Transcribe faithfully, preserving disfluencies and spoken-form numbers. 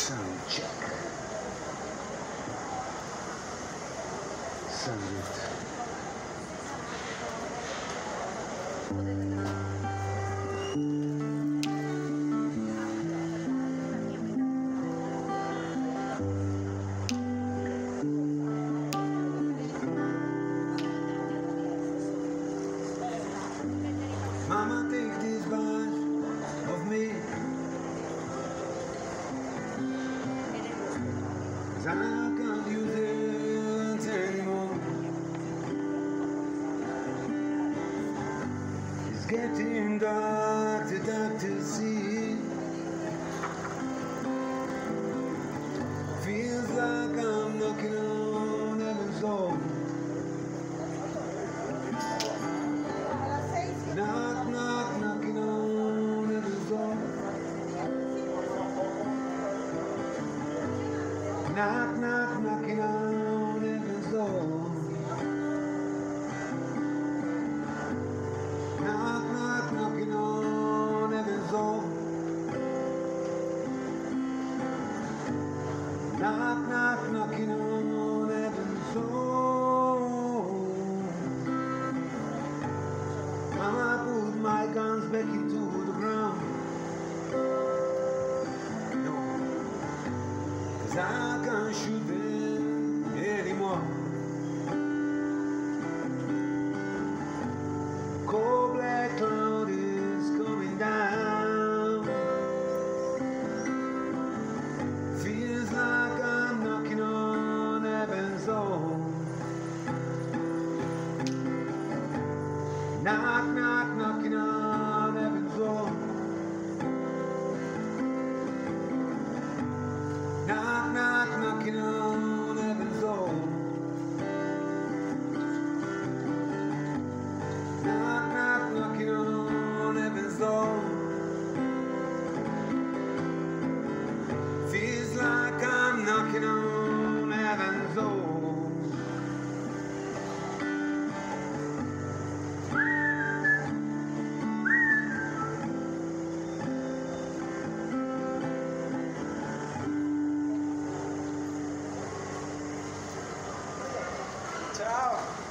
Sound check. Sound it. Mama, take this bunch of me, 'cause I can't use it anymore. It's getting dark, the dark to see. Feels like I'm knocking on heaven's door. Knock, knock, knocking on heaven's door. Knock, knock, knocking on heaven's door. Knock, knock, knocking on heaven's door. Knock, knock, knocking on heaven's door. Mama, put my guns back into the ground. No, 'cause I can't shoot them anymore. Cold black cloud is coming down. Feels like I'm knocking on heaven's door. Knock, knock, knocking on heaven's door. Knock, knock, knocking on heaven's door. Knock, knock, knocking on heaven's door. Feels like I'm knocking on heaven's door. Ciao!